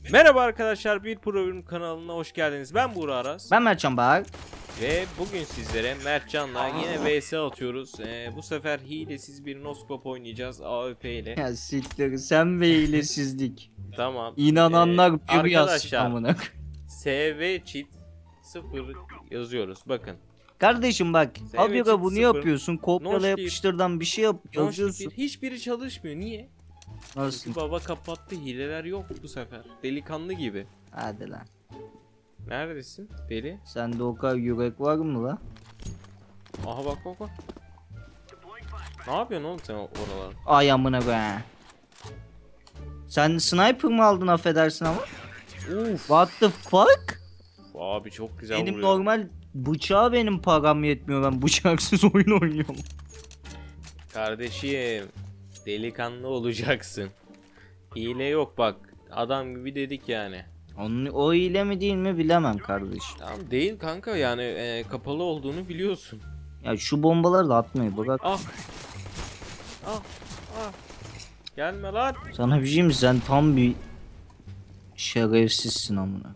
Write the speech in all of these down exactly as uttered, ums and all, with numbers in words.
Merhaba arkadaşlar, bir Problem kanalına hoş geldiniz. Ben Buğra Aras. Ben Mertcan Bağır. Ve bugün sizlere Mertcan'la yine V S atıyoruz. Ee, bu sefer hilesiz bir noskop oynayacağız A W P ile. Ya siktir sen ve hilesizlik. Tamam. İnananlar Ee, bir yazsın arkadaşlar amına. S V cheat sıfır yazıyoruz. Bakın. Kardeşim bak, Sevmek abi için bunu sıfır. yapıyorsun, No kopyala şekil. yapıştırdan bir şey yap yazıyorsun. Hiçbiri çalışmıyor. Niye? Nasıl? Çünkü baba kapattı. Hileler yok bu sefer. Delikanlı gibi. Hadi lan. Neredesin deli? Sende o kadar yürek var mı la? Aha bak bak bak. Ne yapıyorsun oğlum sen oralar? Ay amına be. Sen sniper mı aldın affedersin ama? Uf. What the fuck? Abi çok güzel Benim vuruyor. normal bıçağa benim param yetmiyor, ben bıçaksız oyun oynuyorum. Kardeşim, delikanlı olacaksın. Hile yok bak. Adam gibi dedik yani. Onun, o hile mi değil mi bilemem kardeşim. Tamam değil kanka yani e, kapalı olduğunu biliyorsun. Ya şu bombaları da atmayı bırak. Ah. Ah. Ah. Gelme lan. Sana bir şey mi, sen tam bir şerefsizsin amına.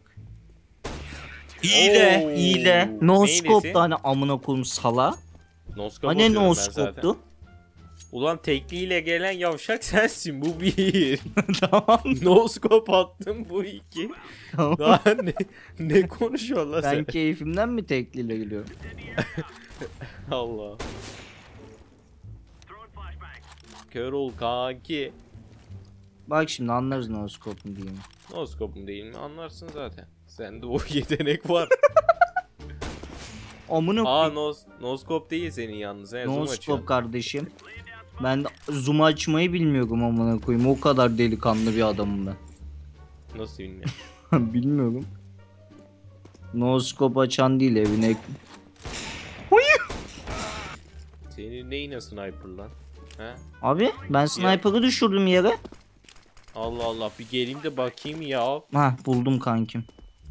Hile, Oo. hile. No Neylesi? scope da hani amına koyayım sala. Noskop Hani atıyorum no ben zaten. scope'tu? Ulan tekliyle gelen yavşak sensin, bu bir. Tamam. Noskop attım, bu iki. Tamam. Daha ne, ne konuşuyor lan Ben sen? keyfimden mi tekliyle geliyorum? Allah. Kör ol kanki. Bak şimdi anlarız no scope mu diye mi? Noskop mu değil mi anlarsın zaten. Sende o yetenek var. Amına Aa koyayım. nos, noskop değil senin yalnız. He, No zoom scope açıyorsun. kardeşim. Ben de zoom açmayı bilmiyorum amına koyayım. O kadar delikanlı bir adamım ben. Nasıl bilmiyorum. Bilmiyorum. No scope açan değil evine. Senin neyine sniper lan? He? Abi ben sniper'ı düşürdüm yere. Allah Allah, bir geleyim de bakayım ya. Ha buldum kankim.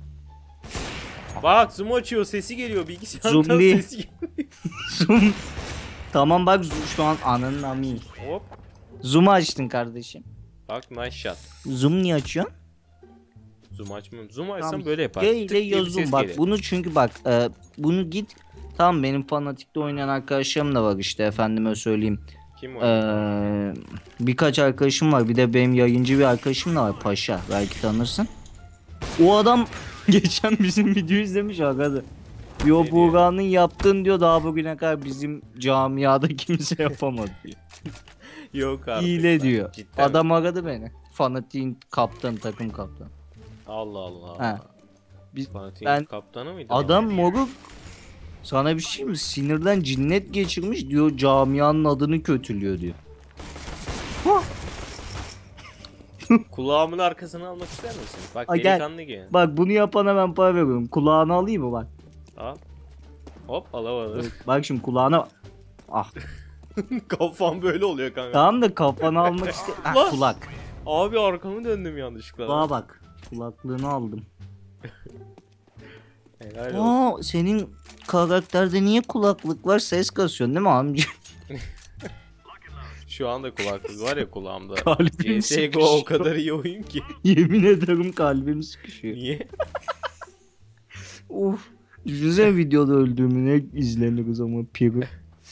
Bak zoom açıyor, sesi geliyor, bilgisayardan Zoom değil. sesi geliyor. Zoom. Tamam bak şu an ananın amı. Hop. Zoom'u açtın kardeşim. Bak nice shot. Zoom niye açıyorsun? Zoom açmıyorum. Zoom açsam Tamam, böyle yapar. G Tık ile diye bir yazdım ses bak gelir. bunu, çünkü bak e, bunu git. Tamam, benim fanatikte oynayan arkadaşlarım da var işte, efendime söyleyeyim. Kim o? Ee, birkaç arkadaşım var, bir de benim yayıncı bir arkadaşım da var, Paşa, belki tanırsın. O adam geçen bizim videoyu izlemiş arkadaşlar. Yo Ne Buğra'nın yaptığını diyor, daha bugüne kadar bizim camiada kimse yapamadı diyor. Yok artık. Hile lan. diyor. Cidden Adam mi? aradı beni. Fanatiğin kaptanı, takım kaptanı. Allah Allah. Ha. Biz, Fanatiğin ben- kaptanı mıydı? Adam moruk, sana bir şey mi, sinirden cinnet geçirmiş diyor, camianın adını kötülüyor diyor. Kulağımın arkasını almak ister misin? Bak Ay, gel. delikanlı gibi. Bak bunu yapana ben para veriyorum. Kulağını alayım mı bak. Al. Hop alamadım. Bak şimdi kulağına. Ah. Kafam böyle oluyor kanka. Tamam da kafanı almak iste. Ah, Lan. kulak. Abi arkamı döndüm yanlışlıkla. Kulağa bak. Kulaklığını aldım. Helal olsun. Aa, senin karakterde niye kulaklık var? Ses kasıyorsun değil mi amca? Şu anda kulaklık var ya kulağımda. Kalbim C S G O o sıkışıyor. kadar iyi oyun ki. Yemin ederim kalbim sıkışıyor. Niye? Uf. Düşünsene videoda öldüğümü, ne izleniriz ama piri.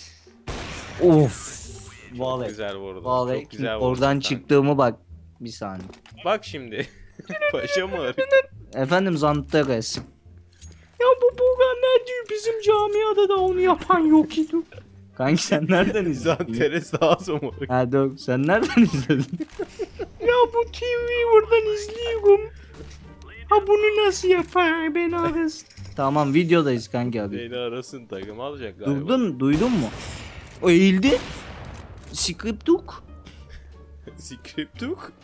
Of. Çok Vallahi. güzel vurdu. Vallahi Çok güzel vurdu. oradan kanka. çıktığımı bak. Bir saniye. Bak şimdi. Paşa mı arıyor? Efendim Zantares. Ya bu Buğra ne diyor, bizim camiada da onu yapan yok idi. Kanki sen nereden izledin? Zanteres daha somur. Ha dur, sen nereden izledin? Ya bu T V'yi buradan izliyorum. Ha bunu nasıl yapar, ben arasın. Tamam videodayız kanki abi. Beni arasın takım alacak galiba. Durdun, duydun mu? O eğildi. Scriptuk. Scriptuk.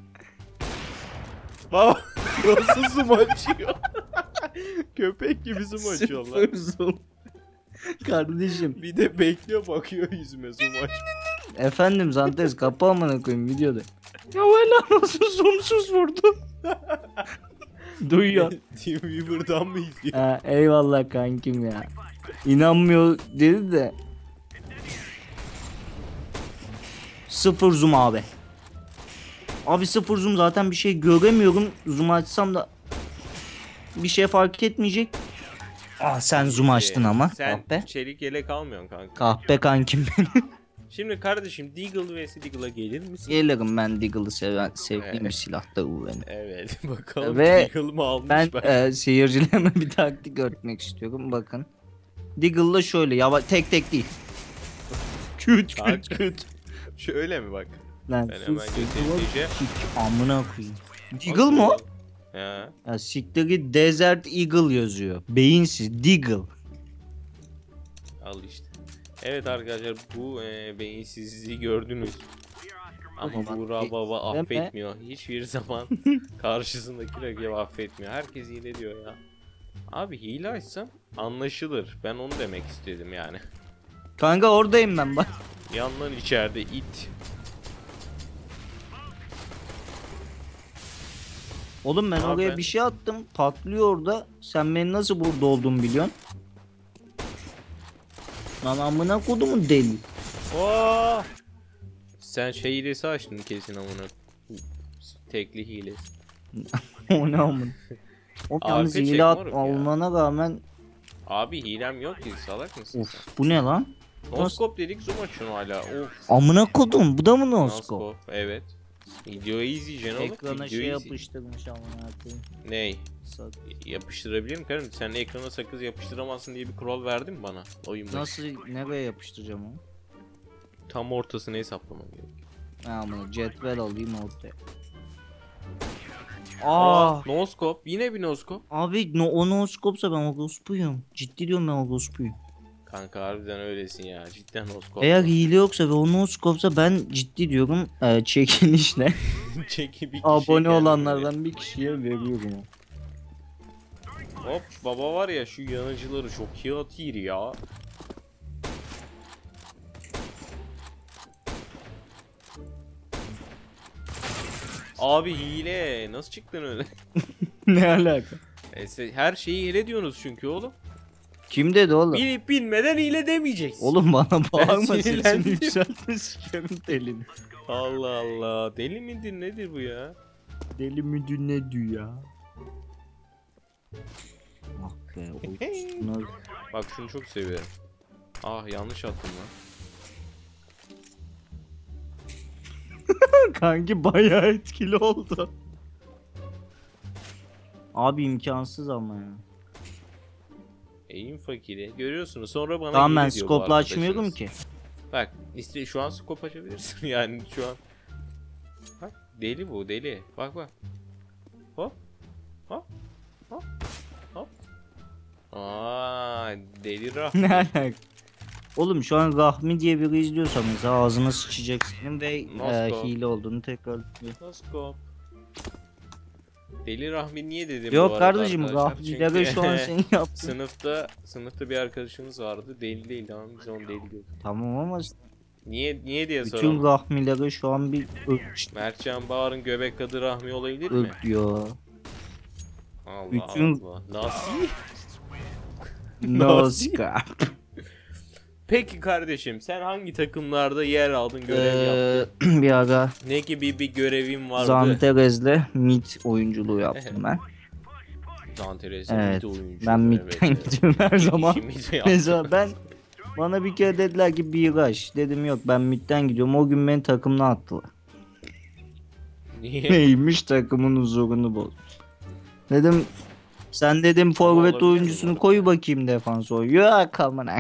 Baba nasıl zoom açıyor? Köpek gibi zoom açıyorlar. Sıfır zoom. Kardeşim. Bir de bekliyor, bakıyor yüzüme zoom aç. Efendim Zantares, kapı amına koyayım videoda. Ya valla nasıl zoomsuz vurdu? Duyuyor. Team Weaver'dan mı izliyor? Ha, eyvallah kankim ya. İnanmıyor dedi de. Sıfır zoom abi. Abi sıfır zoom, zaten bir şey göremiyorum. Zoom açsam da bir şey fark etmeyecek. Ah sen zoom açtın ama. Sen Kahpe. çelik yelek almıyorsun kanka. Kahpe kankim benim. Şimdi kardeşim Deagle vs Deagle'a gelir misin? Gelirim, ben Deagle'ı seven, sevdiğim Evet. bir silahtır bu benim. Evet bakalım Ve Deagle mı almış Ben bak. e, seyircilerime bir taktik öğretmek istiyorum. Bakın. Deagle'la şöyle yavaş, tek tek değil. Küt küt Kanka. küt. Şöyle mi bak? Lan Ben sus, hemen sus, göstereceğim. sik, amına koyayım. Deagle mı o? Ya. Ya siktir git, Desert Eagle yazıyor. Beyinsiz Deagle. Al işte. Evet arkadaşlar bu e, beyinsizliği gördünüz. Ama Ama Buğra bak, Baba deme. affetmiyor. Hiçbir zaman karşısındaki rakibi affetmiyor. Herkes hile diyor ya. Abi hile açsam anlaşılır. Ben onu demek istedim yani. Kanka oradayım ben bak. Yandan içeride it. Oğlum ben Abi oraya ben- bir şey attım. Patlıyor orada. Sen benim nasıl burada olduğumu biliyorsun. Lan amına kodumun deli. Oo! Sen şey hilesi açtın kesin amına. Tekli hilesi. O ne amına. O Arka yalnız çek hile at moruk ya. almana rağmen. Abi hilem yok ki salak mısın sen? Of bu ne lan? Noskop dedik zoom açın hala. Of. Amına kodum, bu da mı noskop? Noskop evet. Videoyu izleyeceksin oğlum. Ekrana Videoyu şey izle. yapıştırmış amına koyayım. Ney? Sak- Yapıştırabilirim karım. Sen ekrana sakız yapıştıramazsın diye bir kural verdin mi bana oyun başı? Nasıl, nereye yapıştıracağım onu? Tam ortasını hesaplaman gerekiyor. Ha amına, cetvel alayım ortaya. Aa, Noskop. Yine bir noskop. abi no, o noskopsa ben orospuyum. Ciddi diyorum, ben orospuyum. Kanka harbiden öylesin ya. Cidden noskop. Eğer hile yoksa ve o noskopsa ben ciddi diyorum e, çekilişle Çeki bir kişi abone geldi olanlardan bir kişiye veriyorum. böyle. Hop baba var ya şu yanıcıları çok iyi atıyor ya. Abi hile. Nasıl çıktın öyle? Ne alaka? Neyse, her şeyi hile diyorsunuz çünkü oğlum. Kim dedi oğlum? Bilip bilmeden hile demeyeceksin. Oğlum bana bağırma, sesini sinirlendim. yükseltme sikerim telini. Allah Allah. Deli midir nedir bu ya? Deli müdür ne diyor ya? Ah be o bunlar... Bak şunu çok seviyorum. Ah yanlış attım lan. Kanki bayağı etkili oldu. Abi imkansız ama ya. Eğim fakiri. Görüyorsunuz sonra bana Tamam, hile ben diyor bu skopla arkadaşınız. açmıyorum ki. Bak iste şu an skop açabilirsin yani şu an. Bak deli bu deli. Bak bak. Hop. Hop. Hop. Hop. Aa deli rah. Ne alaka? Oğlum şu an Rahmi diye biri izliyorsa mesela ağzına sıçacak senin ve e, Noskop. hile olduğunu tekrar... Skop. Deli Rahmi niye dedim bu Yok arada kardeşim, arkadaşlar? Rahmi'lere Çünkü şu an senin yaptın. Sınıfta sınıfta bir arkadaşımız vardı. Deli değil ama biz onu deli diyorduk. Tamam ama Niye niye diye bütün soralım. Rahmi'lere şu an bir ırk, Mertcan Bağır'ın göbek adı Rahmi olabilir mi? ırk diyor. Allah bütün- Allah. Nasıl? Noskop. Peki kardeşim sen hangi takımlarda yer aldın görev yaptın? Ee, bir ara Ne gibi bir görevin vardı? Zanterez'le mid oyunculuğu yaptım ben. Zanteres Evet, mid oyuncu. ben midden gidiyorum her zaman. İşi mid yaptın. Mesela ben, bana bir kere dediler ki bir rush. Dedim yok, ben midden gidiyorum. O gün beni takımdan attılar. Niye? Neymiş, takımın huzurunu boz. Dedim sen dedim forvet olabilir oyuncusunu mi? koy bakayım defans o. Yok aman.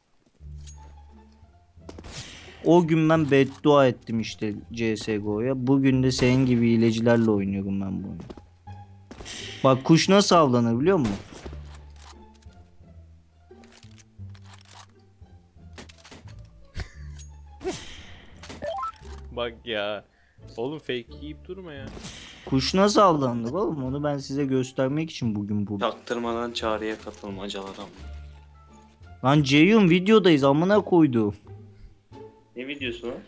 O gün ben beddua ettim işte C S G O'ya. Bugün de senin gibi hilecilerle oynuyorum ben bu oyunu. Bak kuş nasıl avlanır biliyor musun? Bak ya. Oğlum fake yiyip durma ya. Kuş nasıl avlanır oğlum? Onu ben size göstermek için bugün burada. Çaktırmadan çağrıya katılmacalar ama. Lan Ceyhun videodayız amına koydu. Ne videosu lan?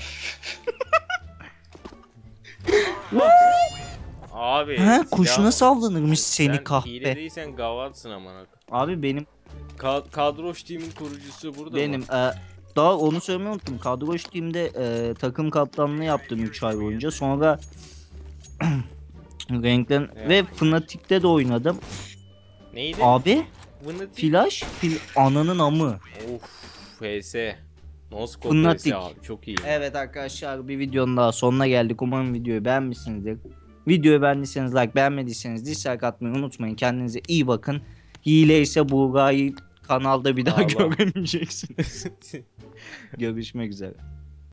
Abi. He kuş silah- nasıl avlanırmış seni Sen kahpe. hile değilsen gavatsın amına. Abi benim Ka kadroş team'in kurucusu burada benim mı? e, daha onu söylemeyi unuttum. Kadroş Team'de e, takım kaptanlığı yaptım üç ay boyunca. Sonra renklen Evet. ve Fnatic'te de oynadım. Neydi? Abi Bunu Flash fil ananın amı. Of, F S. No scope Fnatic. F S abi çok iyi. Evet arkadaşlar, bir videonun daha sonuna geldik. Umarım videoyu beğenmişsinizdir. Videoyu beğendiyseniz like, beğenmediyseniz dislike atmayı unutmayın. Kendinize iyi bakın. Hile ise Buğra'yı kanalda bir daha Allah. göremeyeceksiniz. Görüşmek üzere.